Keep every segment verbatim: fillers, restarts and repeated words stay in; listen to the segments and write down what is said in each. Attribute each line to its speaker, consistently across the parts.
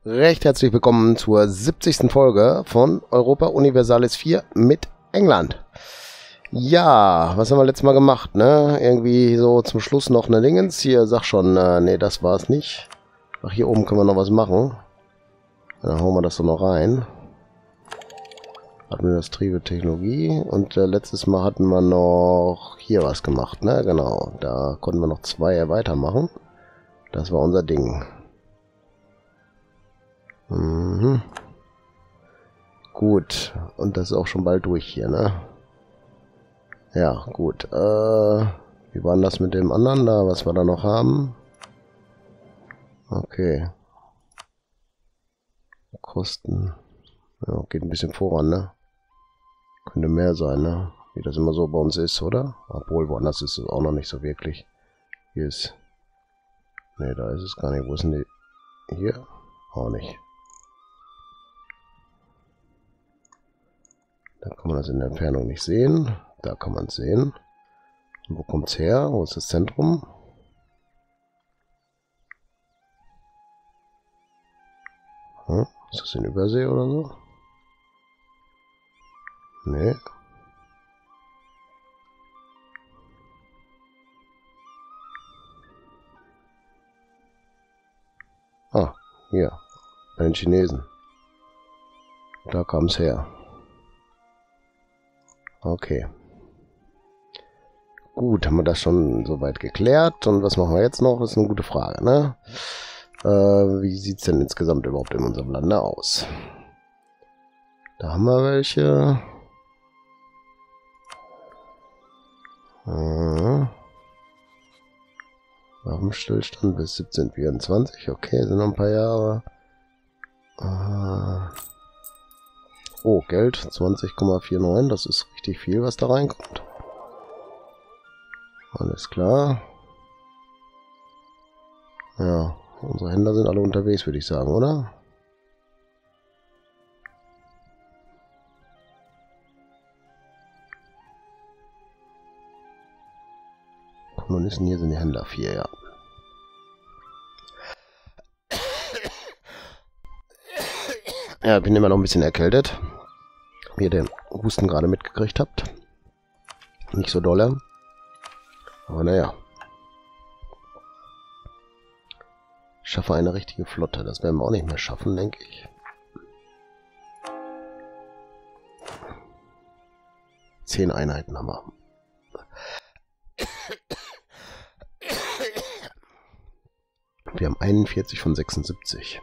Speaker 1: Recht herzlich willkommen zur siebzigsten Folge von Europa Universalis vier mit England. Ja, was haben wir letztes Mal gemacht, ne? Irgendwie so zum Schluss noch eine Dingens. Hier, sag schon, äh, nee, das war es nicht. Ach, hier oben können wir noch was machen. Dann hauen wir das so noch rein. Administrative Technologie. Und äh, letztes Mal hatten wir noch hier was gemacht, ne? Genau, da konnten wir noch zwei weitermachen. Das war unser Ding. Mhm. Gut, und das ist auch schon bald durch hier, ne? Ja, gut. Äh, wie war denn das mit dem anderen da, was wir da noch haben? Okay. Kosten. Ja, geht ein bisschen voran, ne? Könnte mehr sein, ne? Wie das immer so bei uns ist, oder? Obwohl, woanders ist es auch noch nicht so wirklich. Hier ist... Ne, da ist es gar nicht. Wo ist denn die... Hier? Auch nicht. Da kann man das in der Entfernung nicht sehen. Da kann man es sehen. Und wo kommt es her? Wo ist das Zentrum? Hm? Ist das in Übersee oder so? Nee. Ah, hier. Bei den Chinesen. Da kam es her. Okay. Gut, haben wir das schon soweit geklärt. Und was machen wir jetzt noch? Das ist eine gute Frage, ne? Äh, wie sieht es denn insgesamt überhaupt in unserem Lande aus? Da haben wir welche. Äh, Waffenstillstand bis siebzehnhundertvierundzwanzig. Okay, sind noch ein paar Jahre. Äh, oh, Geld. zwanzig Komma neunundvierzig. Das ist richtig viel, was da reinkommt. Alles klar. Ja, unsere Händler sind alle unterwegs, würde ich sagen, oder? Kolonisten, hier sind die Händler. Vier, ja. Ja, bin immer noch ein bisschen erkältet. Wie ihr den Husten gerade mitgekriegt habt. Nicht so dolle. Aber naja. Schaffe eine richtige Flotte. Das werden wir auch nicht mehr schaffen, denke ich. Zehn Einheiten haben wir. Wir haben einundvierzig von sechsundsiebzig.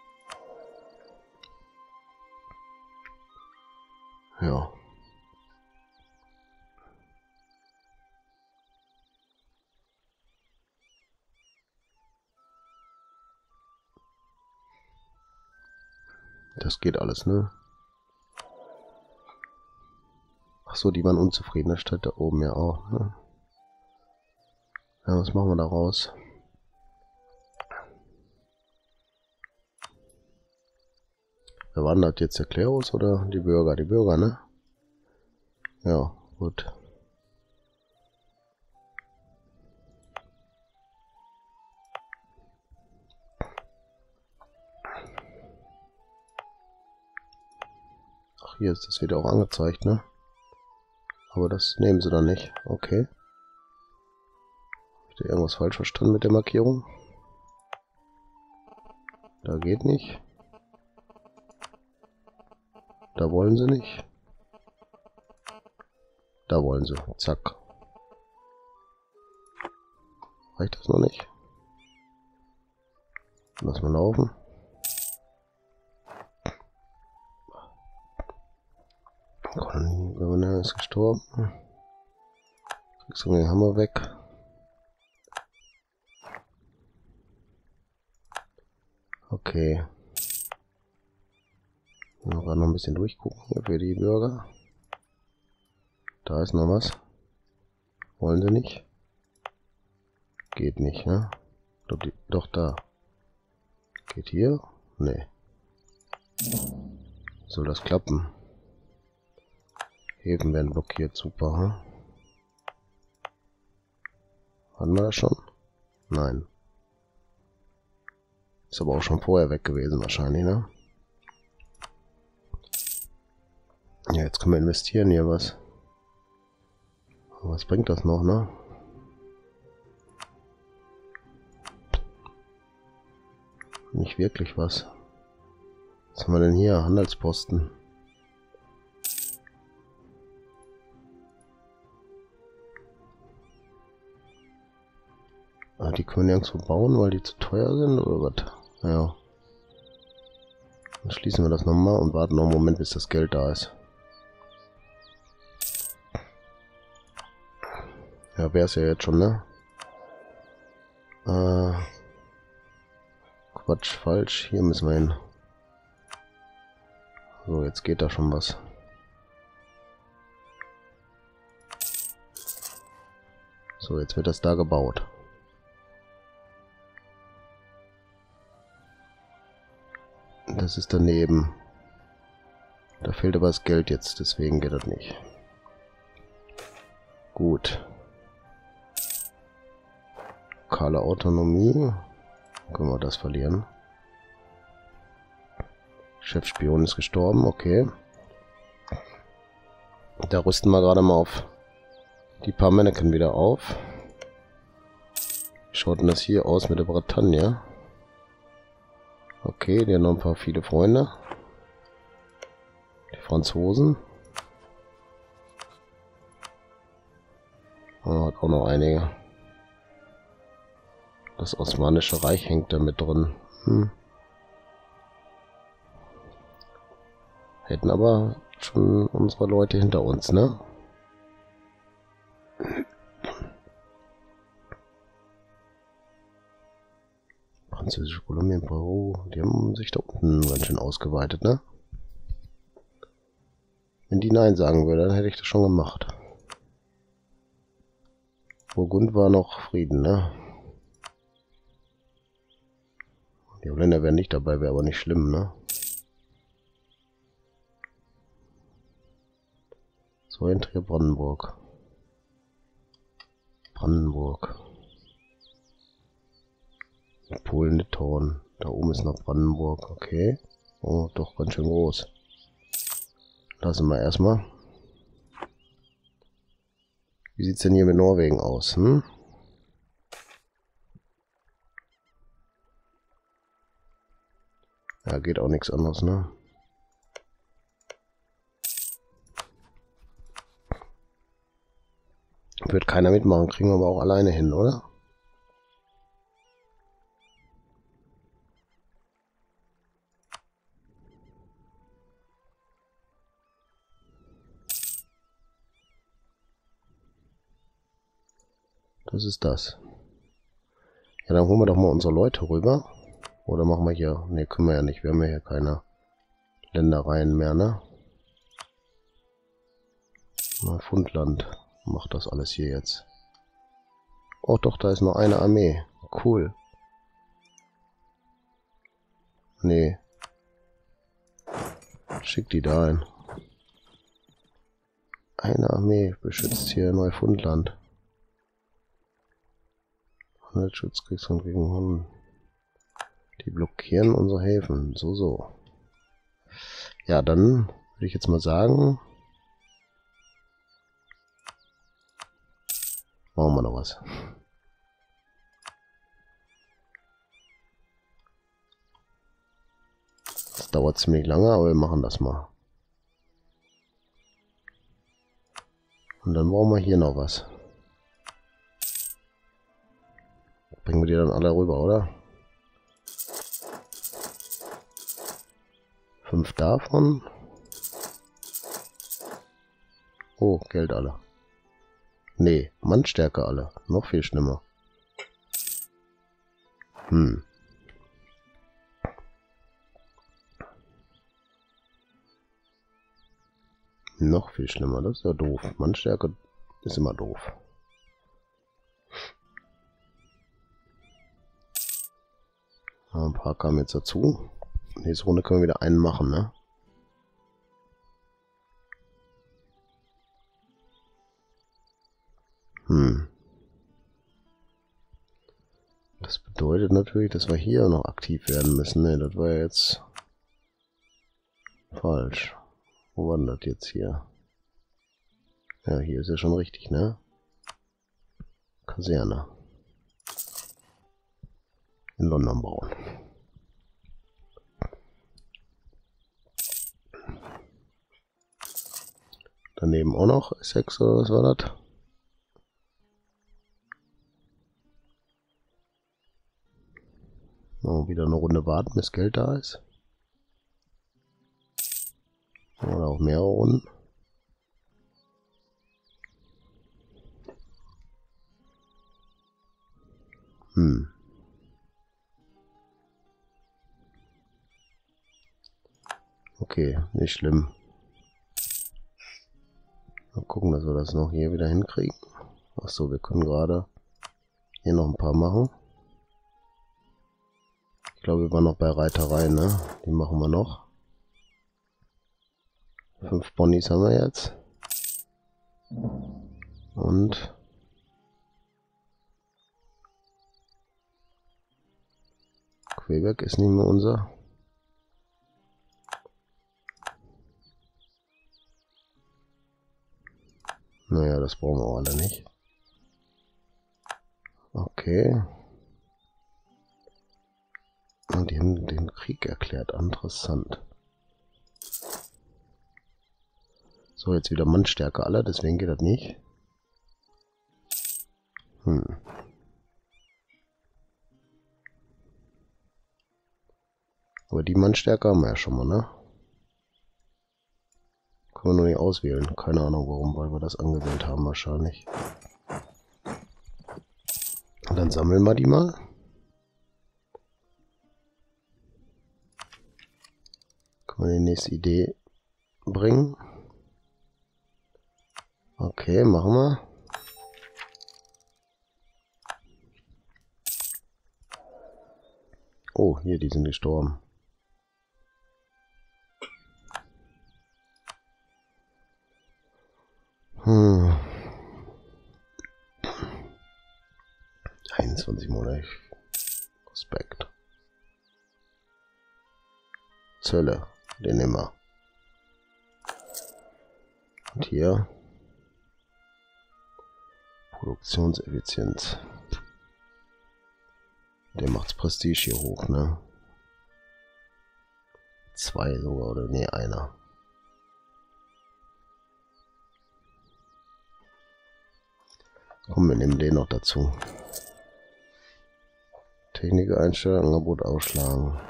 Speaker 1: Ja. Das geht alles, ne? Ach so, die waren unzufrieden. Das steht da oben ja auch, ne? Ja, was machen wir da raus? Wer war denn das jetzt, der Klerus oder die Bürger? Die Bürger, ne? Ja, gut. Ach, hier ist das wieder auch angezeigt, ne? Aber das nehmen sie dann nicht. Okay. Habe ich da irgendwas falsch verstanden mit der Markierung? Da geht nicht. Da wollen sie nicht. Da wollen sie. Zack. Reicht das noch nicht? Lass mal laufen. Gouverneur ist gestorben. Kriegst du den Hammer weg. Okay. Noch gerade noch ein bisschen durchgucken hier für die Bürger. Da ist noch was. Wollen sie nicht? Geht nicht, ne? Doch, die, doch da. Geht hier? Nee. Soll das klappen? Häfen werden blockiert, super, hm? Hatten wir das schon? Nein. Ist aber auch schon vorher weg gewesen wahrscheinlich, ne? Ja, jetzt können wir investieren hier was. Was bringt das noch, ne? Nicht wirklich was. Was haben wir denn hier? Handelsposten. Ah, die können wir nirgendwo bauen, weil die zu teuer sind, oder was? Ja. Dann schließen wir das nochmal und warten noch einen Moment, bis das Geld da ist. Ja, wäre es ja jetzt schon, ne? Äh, Quatsch, falsch. Hier müssen wir hin. So, jetzt geht da schon was. So, jetzt wird das da gebaut. Das ist daneben. Da fehlt aber das Geld jetzt, deswegen geht das nicht. Gut. Lokale Autonomie. Können wir das verlieren? Chefspion ist gestorben, okay. Da rüsten wir gerade mal auf die paar Mannequin wieder auf. Wie schaut denn das hier aus mit der Bretagne? Okay, die haben noch ein paar viele Freunde. Die Franzosen. Oh, hat auch noch einige. Das Osmanische Reich hängt da mit drin. Hm. Hätten aber schon unsere Leute hinter uns, ne? Französische Kolumbien, Peru, die haben sich da unten ganz schön ausgeweitet, ne? Wenn die Nein sagen würde, dann hätte ich das schon gemacht. Burgund war noch Frieden, ne? Die Holländer wären nicht dabei, wäre aber nicht schlimm, ne? So, in Trier Brandenburg. Brandenburg. Polen, Litauen. Da oben ist noch Brandenburg, okay. Oh, doch ganz schön groß. Lassen wir erstmal. Wie sieht's denn hier mit Norwegen aus, hm? Ja, geht auch nichts anderes, ne? Wird keiner mitmachen, kriegen wir aber auch alleine hin, oder? Das ist das. Ja, dann holen wir doch mal unsere Leute rüber. Oder machen wir hier... Ne, können wir ja nicht. Wir haben ja hier keine Ländereien mehr, ne? Neufundland macht das alles hier jetzt. Oh doch, da ist noch eine Armee. Cool. Nee. Schick die da ein. Eine Armee beschützt hier Neufundland. Handelsschutzkriegsgrund gegen Hunden. Die blockieren unsere Häfen. So, so. Ja, dann würde ich jetzt mal sagen... Machen wir noch was. Das dauert ziemlich lange, aber wir machen das mal. Und dann brauchen wir hier noch was. Bringen wir die dann alle rüber, oder? Fünf davon. Oh, Geld alle. Nee, Mannstärke alle. Noch viel schlimmer. Hm. Noch viel schlimmer, das ist ja doof. Mannstärke ist immer doof. Ein paar kamen jetzt dazu. Nächste Runde können wir wieder einen machen, ne? Hm. Das bedeutet natürlich, dass wir hier noch aktiv werden müssen. Ne, das war ja jetzt falsch. Wo war denn das jetzt hier? Ja, hier ist ja schon richtig, ne? Kaserne. In London bauen. Daneben auch noch Essex oder was war das? Machen wir wieder eine Runde warten, bis Geld da ist. Oder auch mehrere Runden. Hm. Okay, nicht schlimm. Mal gucken, dass wir das noch hier wieder hinkriegen. Achso, wir können gerade hier noch ein paar machen. Ich glaube, wir waren noch bei Reitereien, ne? Die machen wir noch. Fünf Ponys haben wir jetzt. Und Quebec ist nicht mehr unser. Naja, das brauchen wir auch alle nicht. Okay. Und die haben den Krieg erklärt. Interessant. So, jetzt wieder Mannstärke aller, deswegen geht das nicht. Hm. Aber die Mannstärke haben wir ja schon mal, ne? Können wir nur nicht auswählen. Keine Ahnung warum, weil wir das angewählt haben wahrscheinlich. Und dann sammeln wir die mal. Können wir die nächste Idee bringen. Okay, machen wir. Oh, hier, die sind gestorben. Hm. einundzwanzig Monate. Respekt. Zölle, den nehmen wir. Und hier Produktionseffizienz. Der macht's Prestige hier hoch, ne? Zwei sogar, oder nee, einer. Komm, wir nehmen den noch dazu. Technik einstellen, Angebot ausschlagen.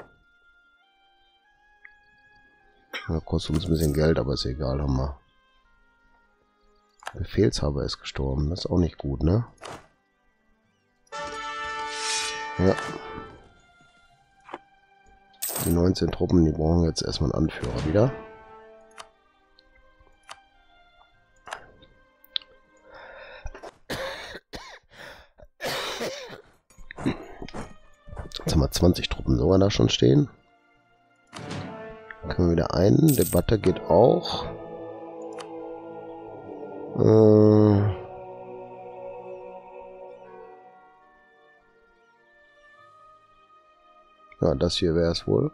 Speaker 1: Ja, kostet uns ein bisschen Geld, aber ist egal, haben wir. Befehlshaber ist gestorben, das ist auch nicht gut, ne? Ja. Die neunzehn Truppen, die brauchen jetzt erstmal einen Anführer wieder. Jetzt haben wir zwanzig Truppen sogar da schon stehen. Können wir wieder ein. Debatte geht auch. Äh ja, das hier wäre es wohl.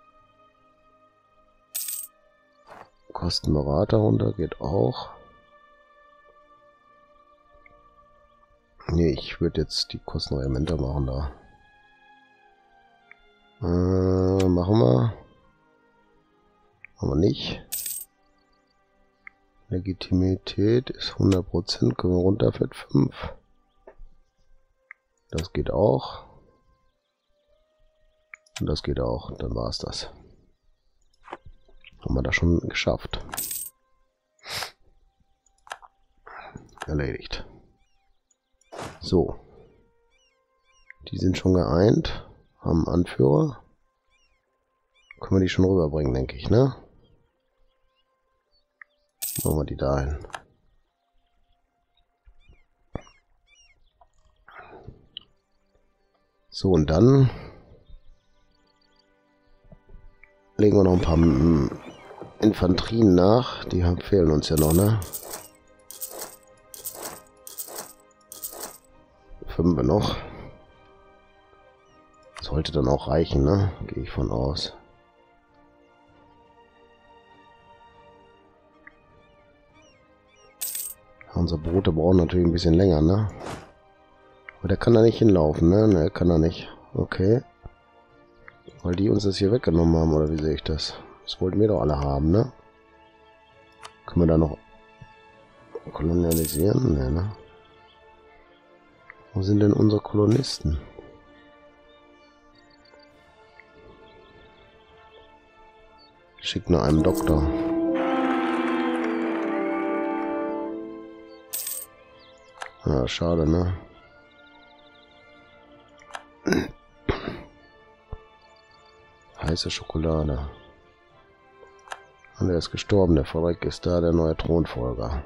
Speaker 1: Kostenberater runter geht auch. Nee, ich würde jetzt die Kostenregimenter machen da. Äh, machen wir. Aber nicht. Legitimität ist hundert Prozent. Können wir runter für fünf. Das geht auch. Und das geht auch. Dann war es das. Haben wir das schon geschafft. Erledigt. So. Die sind schon geeint. Haben Anführer. Können wir die schon rüberbringen, denke ich, ne? Machen wir die dahin. So, und dann legen wir noch ein paar Infanterien nach. Die haben, fehlen uns ja noch, ne? Fünf noch. Sollte dann auch reichen, ne? Gehe ich von aus. Unsere Boote brauchen natürlich ein bisschen länger, ne? Aber der kann da nicht hinlaufen, ne? Ne, kann er nicht. Okay. Weil die uns das hier weggenommen haben, oder wie sehe ich das? Das wollten wir doch alle haben, ne? Können wir da noch kolonialisieren? Ne, ne? Wo sind denn unsere Kolonisten? Schickt nur einen Doktor. Ja, schade, ne? Heiße Schokolade. Und er ist gestorben, der Frederik ist da, der neue Thronfolger.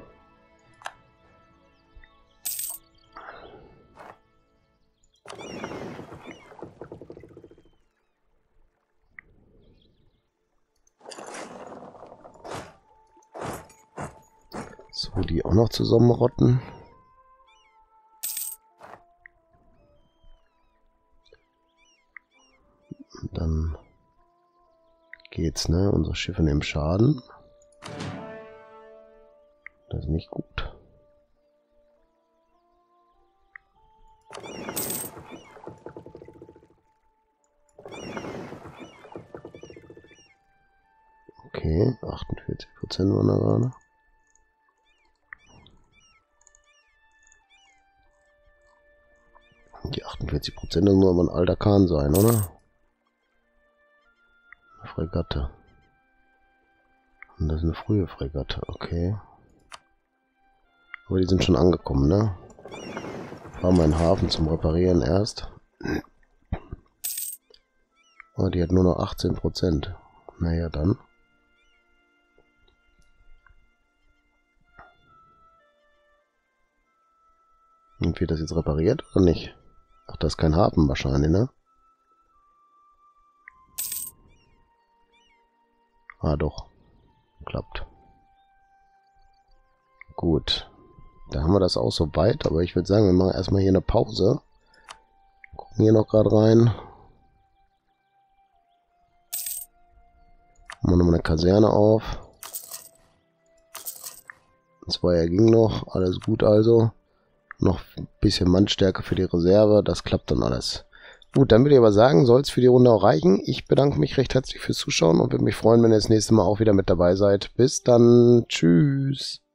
Speaker 1: So, die auch noch zusammenrotten. Dann geht's, ne? Unsere Schiffe nehmen Schaden. Das ist nicht gut. Okay, achtundvierzig Prozent waren da gerade. Die achtundvierzig Prozent muss aber ein alter Kahn sein, oder? Fregatte. Und das ist eine frühe Fregatte, okay. Aber die sind schon angekommen, ne? Fahren wir in den Hafen zum Reparieren erst. Oh, die hat nur noch achtzehn Prozent. Naja, dann. Und wird das jetzt repariert oder nicht? Ach, das ist kein Hafen wahrscheinlich, ne? Ah, doch. Klappt. Gut. Da haben wir das auch so weit, aber ich würde sagen, wir machen erstmal hier eine Pause. Gucken hier noch gerade rein. Machen wir nochmal eine Kaserne auf. Zweier ging noch. Alles gut also. Noch ein bisschen Mannstärke für die Reserve. Das klappt dann alles. Gut, dann würde ich aber sagen, soll es für die Runde auch reichen. Ich bedanke mich recht herzlich fürs Zuschauen und würde mich freuen, wenn ihr das nächste Mal auch wieder mit dabei seid. Bis dann. Tschüss.